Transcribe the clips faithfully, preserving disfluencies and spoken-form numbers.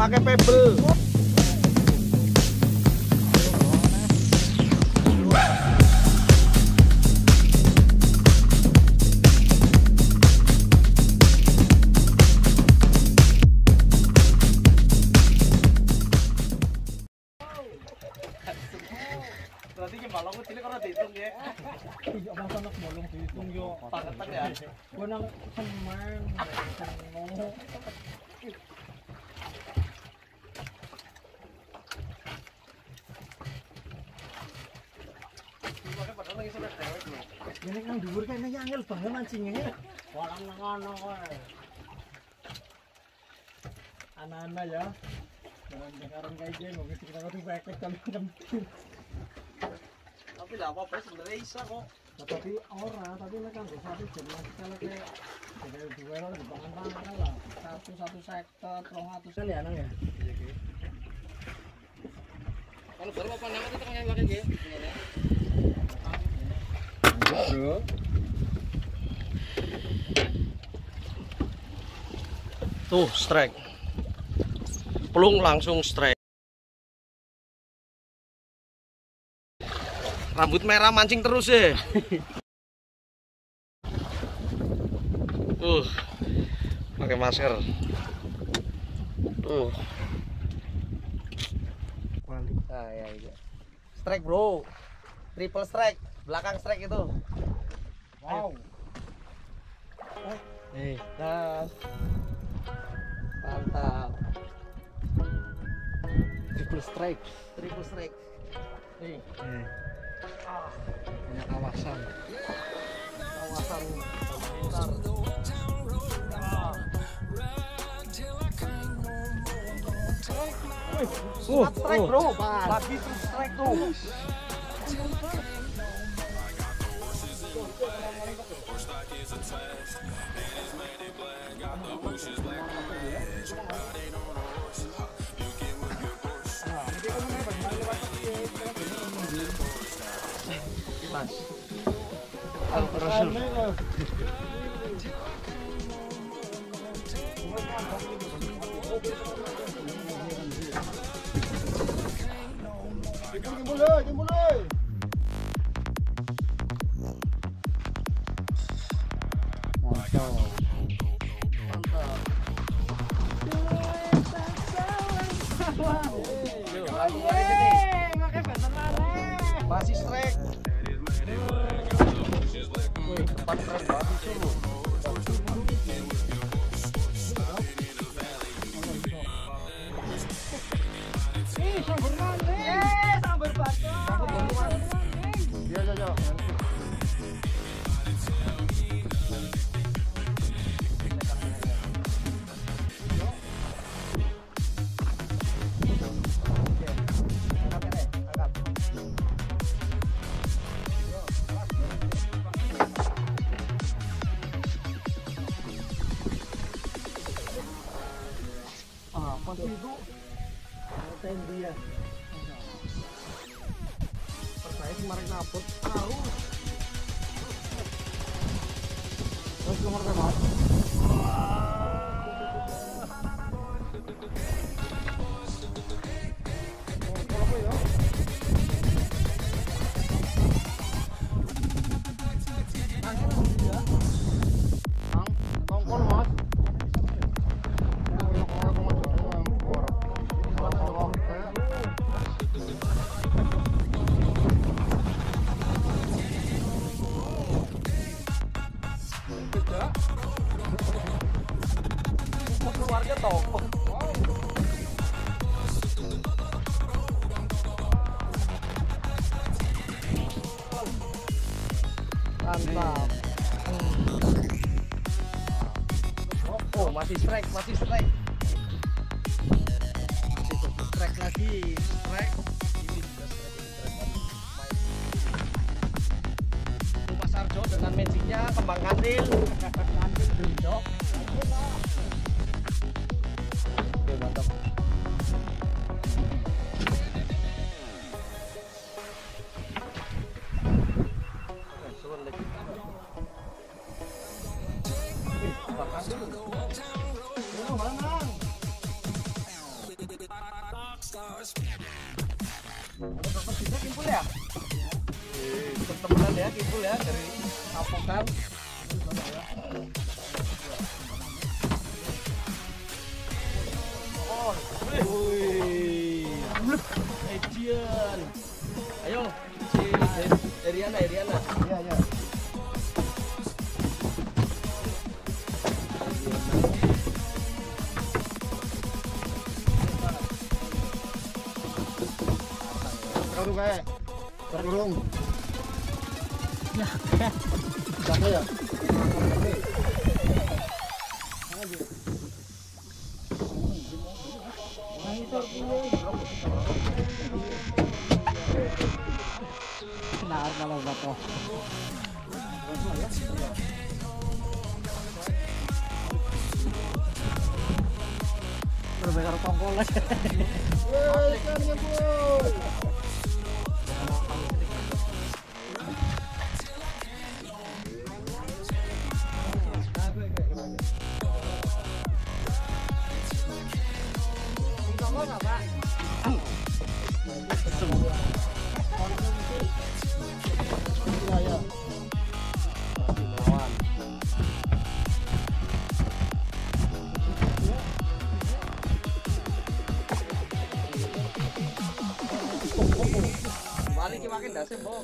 pakai pebble. Berarti ki balongku cilik ora dihitung ya. Iya, bang anak bolong dihitung yo. Pangetan ya. Gua nang semen. Seneng. Ini kan dhuwur kene ya angel banget mancingnya. Walang nang ono kowe. Anak-anak ya. Jangan sekarang kayak gini, mungkin kita ngerti pakai kali penting. Tapi enggak apa-apa sebenarnya bisa kok. Nah, tapi ora, tapi nek kanggo satu jam mas kalau kayak dari dua orang di pangan lah. Satu satu sektor, rong atus kali ya nang ya. Kalau baru apa nang itu tengahnya lagi nggih. Bro. Tuh, strike. Pelung langsung strike. Rambut merah mancing terus ya. Tuh. Pakai masker. Tuh. Balik. Ah ya, ya. Strike, Bro. Triple strike. Belakang strike itu. Wow. Eh, gas. Mantap. Triple strike. Triple strike. Nih, Eh. ah, banyak kawasan. Kawasan sekitar. Uh, Strike, Bro. pas. Lagi terus strike tuh. Mas. Oh, terus. Masih strike. Wih, tempat keren banget itu. Ih, sambar maning. Eh, sambar bakar. Iya, iya, iya. Apa sih itu? Tendi ya. Percaya kemarin napot harus. Terus nomor berapa? Keluarga toko. Mantap. Oh, masih strike, masih strike. Masih tuh, strike lagi, strike. Ini juga strike, ini strike. Mas Arjo dengan magicnya kembang kandil. Kandil dendok. Oke, mantap. Oke, turun lagi. Kembang kandil. Oh, mana? Kimpul ya? Eh, teman-teman ya, Kimpul ya dari Apokan. Oh, wih, Edian. Ayo, si Eriana, Eriana. Iya, iya. Terus kayak terkurung. Ya, siapa ya? Benar kalau bapak. Berbeda tongkol aja. Woi, kan nyebut. Balik ki makin dasem, Bok.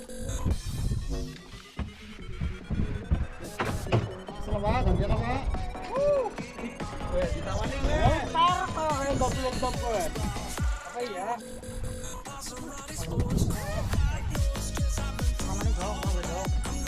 Selamat, jangan lupa. Weh, ditawani weh. Entar kok goblok-goblok kowe. Apa ya? Mana nih, Bang? Mana nih, Bang?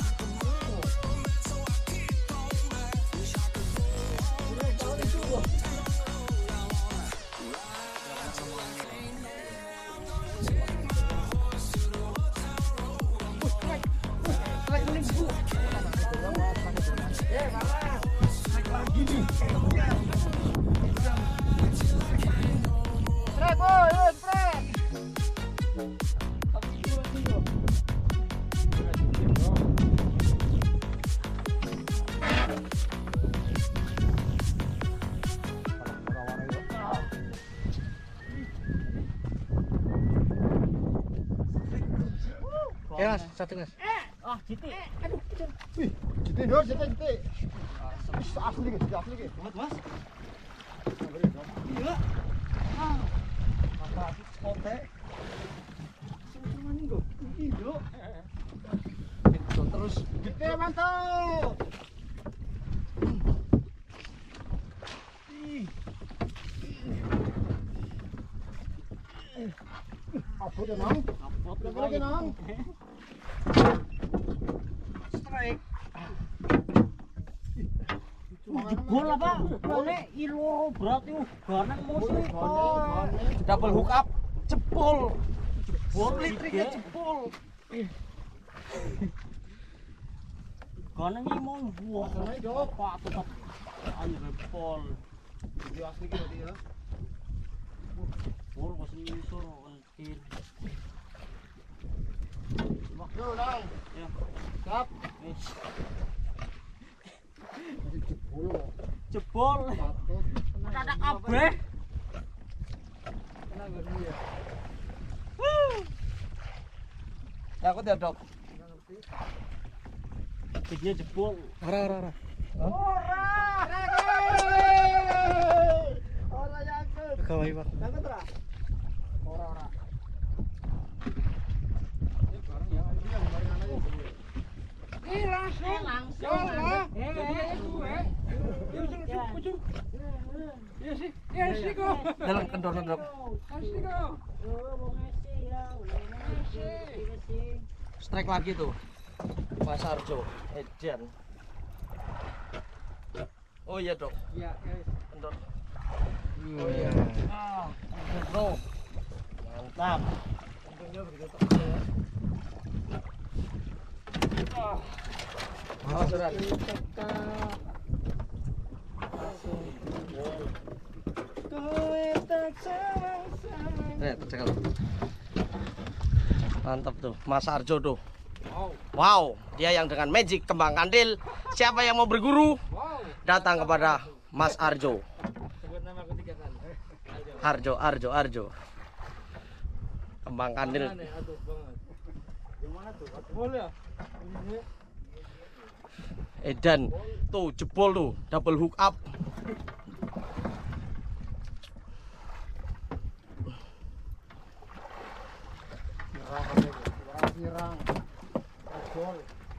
Ya, Mas, satu Mas. Ah, jiti. Aduh, wih, jiti dor, jiti, jiti. Asli gitu, asli gitu. Mas, Mas. Iya. Ah. Apa kote? Cuma nih go. Iya. Terus Jiti mantap. Ih. Apa dia nang? Apa dia nang? Strike. Jebol apa? Kone ilo berarti ganang musik. double hook up, jebol. Jebol listriknya jebol. Ganang imo buah. Ganang jawab Pak tetap ayo jebol. Video asli gitu dia. Bol kok semisur entir. Yo, Nang. Ya. Siap. Wis. Jebol. Jebol. Ada kabeh. Tenang gak ya. Takut ya, Dok. Dia jebol. Ora, ora, ora. Ora. Ora yakin. Kawai, Pak. Takut ora? Ora, ora. Ini langsung, langsung lah. Eh, gue. Ujung, ujung. Iya sih, iya sih kok. Dalam kendor, Dok. Asli kok. Strike lagi tuh. Mas Arjo, Edian. Oh iya, Dok. Iya, iya. Kendor. Oh iya. Ah, bro. Mantap. Untungnya begitu. Awas, Ran. Nih, cekal. Mantap tuh, Mas Arjo tuh. Wow. Wow, dia yang dengan magic kembang kandil. Siapa yang mau berguru? Wow. Datang kepada Mas Arjo. Sebut nama ketiga kali. Arjo, Arjo, Arjo. Kembang kandil. Aduh banget. Yang mana tuh? Jebol ya? Ini. Edan tuh jebol tuh, double hook up. Sirang. Jebol.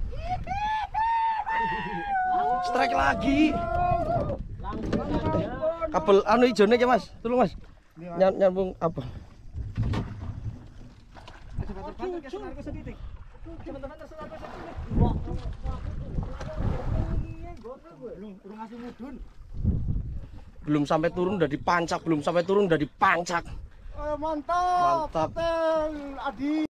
Strike lagi. Langsung. Kabel anu hijaunya ya Mas, tolong Mas. Ny nyambung apa? Belum sampai turun udah dipancak, belum sampai turun udah dipancak. Eh, mantap. Mantap. Tel, Adi.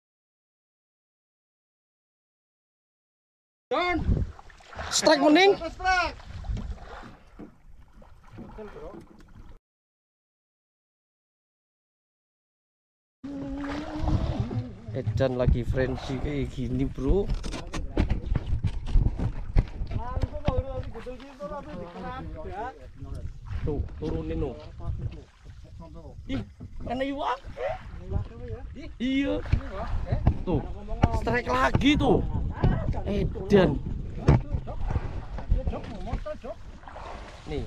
Don. Strike mening. Strike. Edan lagi frenzy kayak gini bro. Tuh turunin tuh. Ih, mana iwak? Iya. Tuh, strike lagi tuh. Edan. Nih.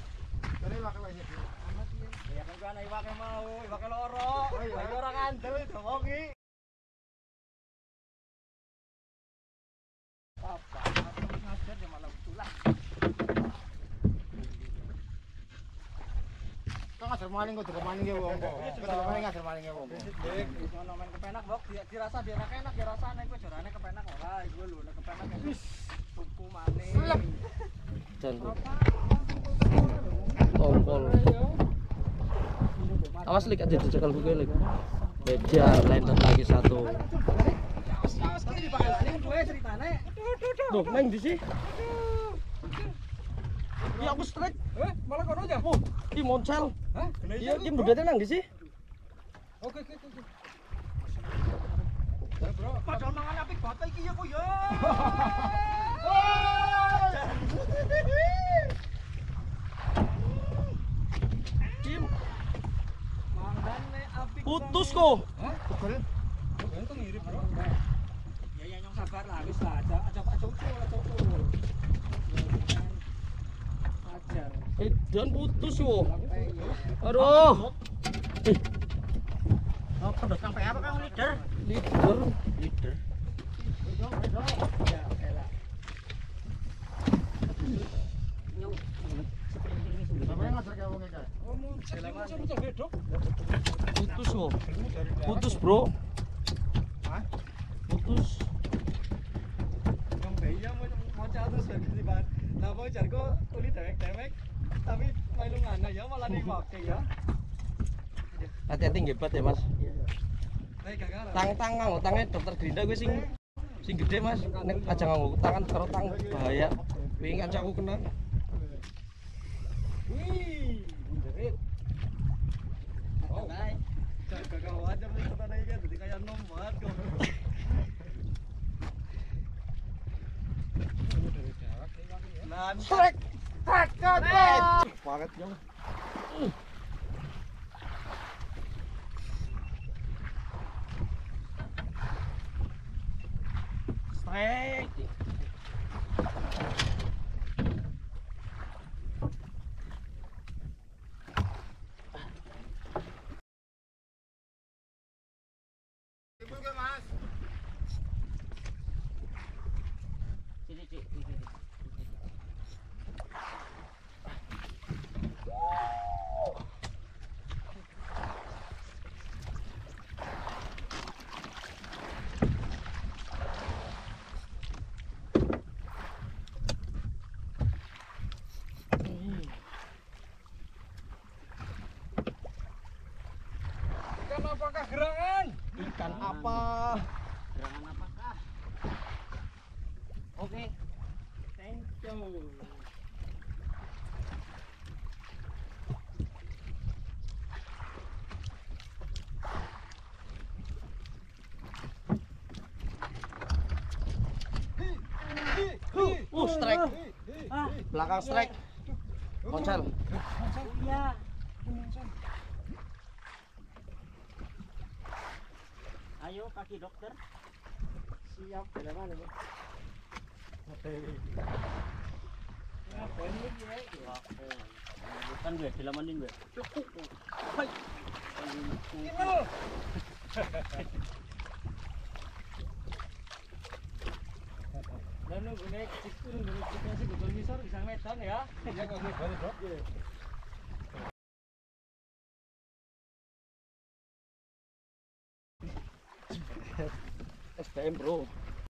Ngajar maling kok maling ya wong kok. Maling ngajar maling ya wong. Ono main kepenak bok, dirasa dia enak ya rasane kowe jorane kepenak ora iku lho nek kepenak wis tuku maling. Dan tompol. Awas lik aja dicekal buku lik. Beda landet lagi satu. Tuh, neng di sini. Ya aku strike. Eh, malah kono aja. Oh, di moncel. Hah? Iya, dia udah tenang di sini. Oke, oke, oke. Bro, padahal mangan apik banget iki ya kok ya. Tim Mangane apik. putus kok. Hah? Betul. Betul itu mirip, Bro. Ya ya nyong sabar lah, wis lah. Aja aja aja ucul, aja ucul. Ajar. Eh, dan putus kok. Aduh. Eh, Oh, pedot sampai apa Kang leader? leader, leader. Ya, elah. Putus kok. Putus, Bro. Putus. Yang bayi mau mau catur sebagai bahan. Lah mau jar kok uli dewek-dewek tapi melu ngana ya malah dipakai ya. Hati-hati ngebat ya, Mas. Baik gagal. Tang-tang nganggo tange dokter Gerinda gue sing sing gede, Mas. Nek aja nganggo tangan karo tang bahaya. Wingi kancaku kena. Wih, bunderit. Oh, baik. Jaga kawan aja mesti tanda iki jadi kayak nom banget kok. Strike. Tak Banget yo. Strike. Ibu ke Mas. Sini, Cik. Sini. Ikan apakah gerangan? Ikan apa? Gerangan apakah? Oke. Thank you. Uh, strike. Belakang strike. Konsel. Iya. Ayo kaki dokter. Siap, jalan ini. Ngapain lu ya? Bukan gue, dilamanin gue. Hai. Lalu gue naik situ, gue naik situ, gue misor di sana medan ya. Iya kok gue balik dok. S T M bro.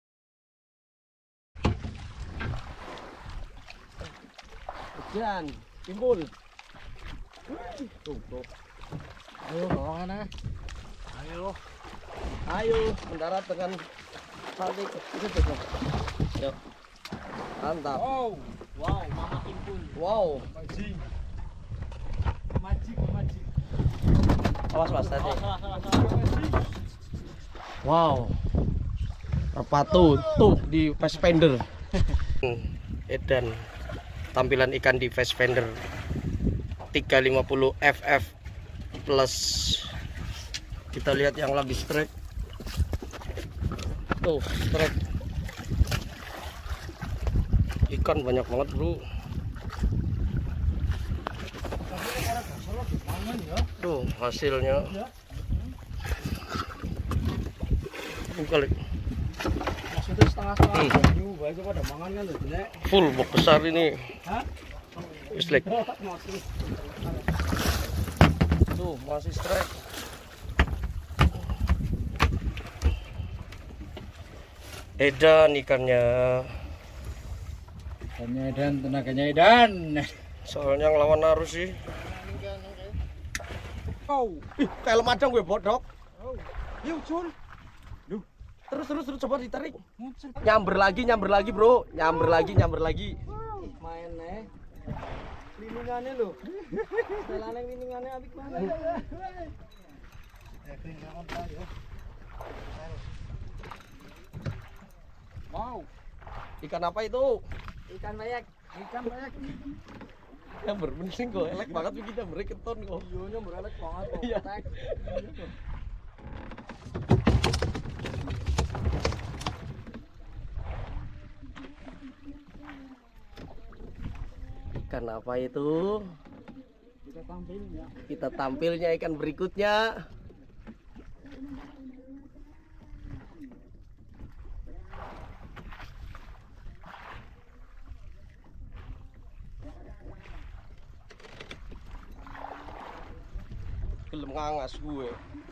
Hujan, timbul. Tuh, tuh. Ayo, bawa mana? Ayo. Ayo mendarat dengan balik ke situ tuh. Yuk. Mantap. Wow, wow, mama timbul. Wow. Majik, majik, majik. Awas mas tadi. Salah, salah, salah. Wow. Terpatu tuh di Fastfinder. Edan tampilan ikan di Fastfinder tiga lima puluh F F plus. Kita lihat yang lagi strike. Tuh, strike. Ikan banyak banget, Bro. Tuh, hasilnya. Kali. Maksudnya setengah-setengah. Hmm. Juga aja pada mangan kan loh, Nek. Full box besar ini. Hah? Islek. Tuh, masih strike. Edan ikannya. Ikannya edan, tenaganya edan. Soalnya ngelawan arus sih. Oh, Ih, kayak lemacang gue bodok. oh. Yuk, Jul. Terus terus terus coba ditarik. Nyamber lagi, nyamber lagi, Bro. Nyamber lagi, nyamber lagi. Main nih. Liningannya loh. Setelah liningannya abis mana? Wow, Ikan apa itu? ikan banyak, ikan banyak. Nyamber mending kok. Elek banget kita break keton kok. Iya, nyamber elek banget kok. Iya. Ikan apa itu? Kita tampilnya. Kita tampilnya ikan berikutnya. Gelem ngangas gue.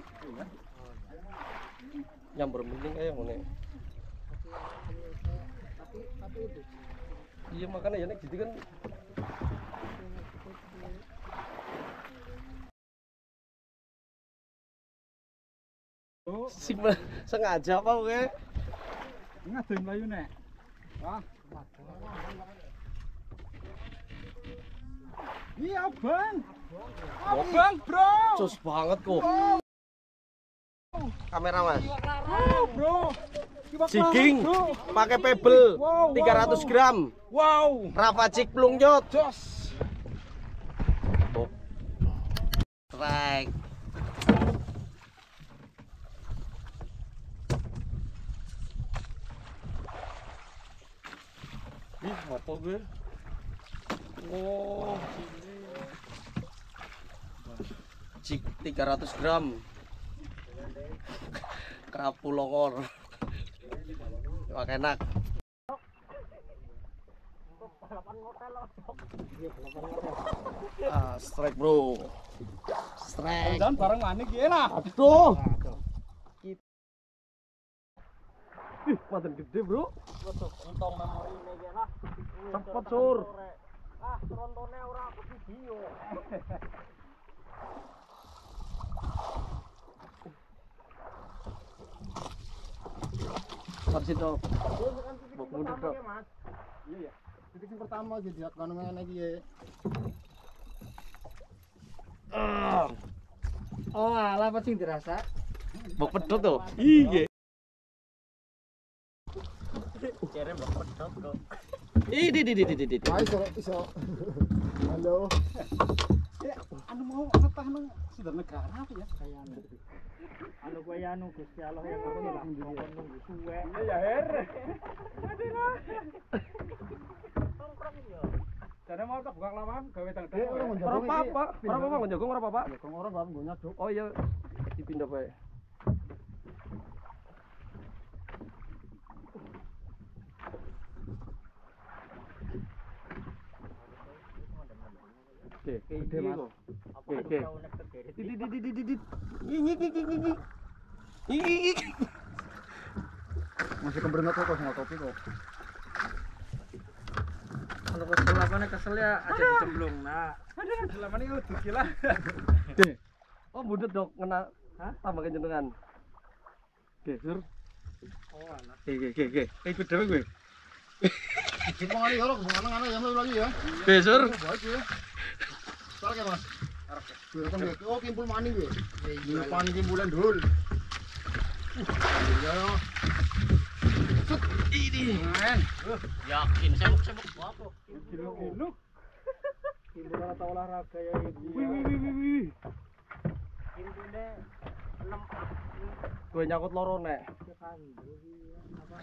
Nyamber mending kayak ngene. Tapi tapi itu. Iya makanya ya nek gitu kan. Oh, Si sengaja apa gue? ngadem layu nek. Wah, iya bang, abang bro, Cus banget kok. Kamera mas. oh, bro, Jigging pakai pebble Wow, tiga ratus gram. wow, Rafa Jig plung nyot. jos, Strike. Ih, apa gue? Oh, jig tiga ratus gram. Kerapu longor. Wah, enak. Ah, strike bro. Strike. jangan bareng manik ya lah. Aduh. Ih, makin gede bro. Untung memori ini lah. Cepet sur. Ah, trontonnya orang aku video. Harus itu. Bok mundur dok. Iya ya. Titik yang pertama jadi akan ngene iki ya. Ah, Oh, alah apa sing dirasa? bok pedot tuh. Iya. Kere mbok pedot kok. Ih, di di di di di. Ayo iso iso. Halo. anu mau ngetah nang sudah negara apa ya kayak anu. Anu kaya anu Gusti Allah yang ngerti lah ngomong nunggu suwe. Iya ya her. Tongkrong yo. Jane mau tak buka lawan gawe tang-tang. Ora apa-apa, ora apa-apa nggo njogong ora apa-apa. Kok ora bab nggo nyaduk. Oh iya, dipindah bae. Oke, gede mas. Oke, oke. Didit, didit, didit, didit. Ngik, ngik, ngik, ngik. Ngik, ngik. Masih kemberenot kok sama topi kok. Kalau kesel apa nih kesel ya aja dicemplung. Nah, Selama ini udah gila. Oke. Oh, bundet dok kena tambah kencengan. Oke, sur. oh alah. Oke, oke, oke. Ikut dhewe kowe. Jepang ali kalau kesana ngana ya lagi ya. Oke, sur. Baik ya. Soalnya mas. Gue kan dia, oh kimpul maning gue. Kimpul maning kimpulan dul. Ya. Ini. Men. Yakin sebuk-sebuk apa? Kilo-kilo. Hiburan atau olahraga ya ibu. Wih, wih, wih, wih, wih. Hiburannya enam Gue nyangkut loro nek. kan. Apa?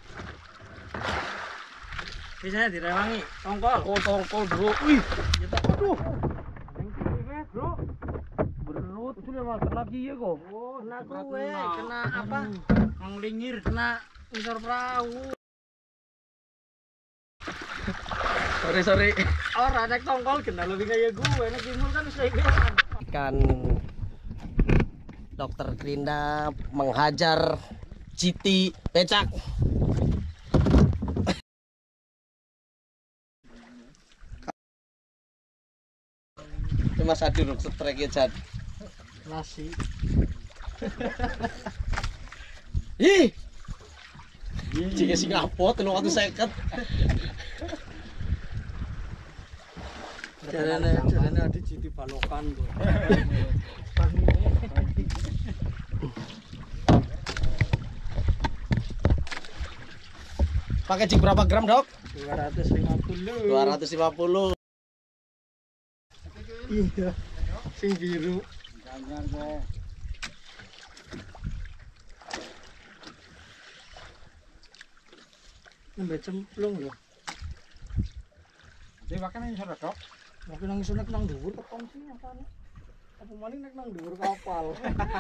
Biasanya direwangi tongkol. Oh, tongkol, Bro. Wih. Ya tak aduh. Bro. Berut itu ya mas, kena kiye kok. Oh, kena gue, kena apa? Menglingir, kena ngisor perahu. Sorry, sorry. Orang naik tongkol kena lebih kayak gue, naik timur kan bisa ikutan. Kan Dokter Krinda menghajar G T becak. Itu Mas Adi ruk strike Jad. Nasi. Ih. Jika sing apot telung atus seket. Jarane jarane ada G T balokan tuh. Pakai jig berapa gram, Dok? dua ratus lima puluh. dua ratus lima puluh. Iya. Sing biru. Jangan kok. Nembe cemplung lho. Dia makan yang sudah dok. Tapi nang iso nek nang dhuwur ketong sih apane? Apa maning nek nang dhuwur kapal.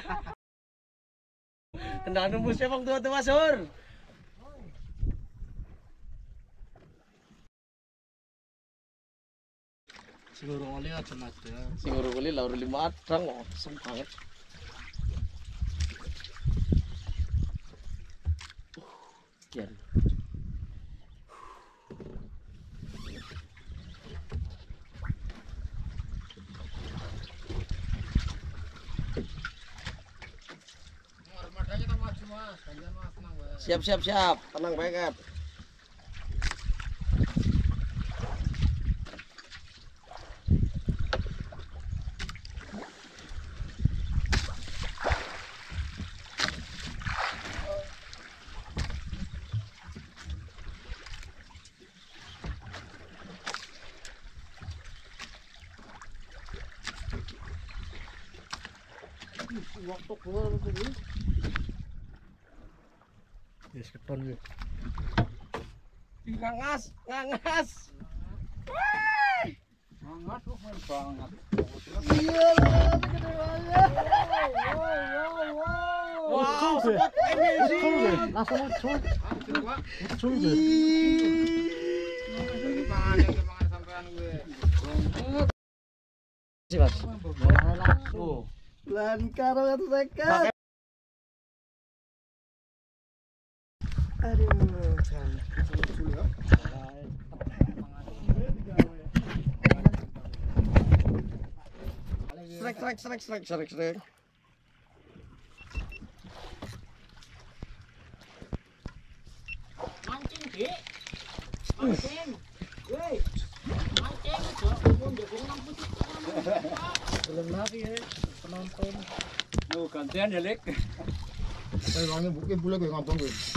Kendang nembusnya bang tua-tua sur. Sing urung oleh aja Mas. Sing urung kali laur lima adang kok, sem banget. Kian. Armadanya kita maju mas, kalian mas tenang mas. Siap siap siap, tenang banget. Waktu keluar tadi. Wis keton iki. Ngangas, ngangas. Hangat kok main banget. Iya, gede banget. Wow, spot amazing. Langsung muncul. Hancur pak. Muncul deh. Pangan pangan sampean gue. Si Mas. Langsung. Lan karo satu second. Aduh, kan. Strike strike strike strike strike strike. Mancing, Dik. Mancing. Woi. Mancing aja. Mun dukung nang putih. Belum lagi ya penonton. Lu gantian ya lek. Kayak wangi bukin bule gue ngapung gue.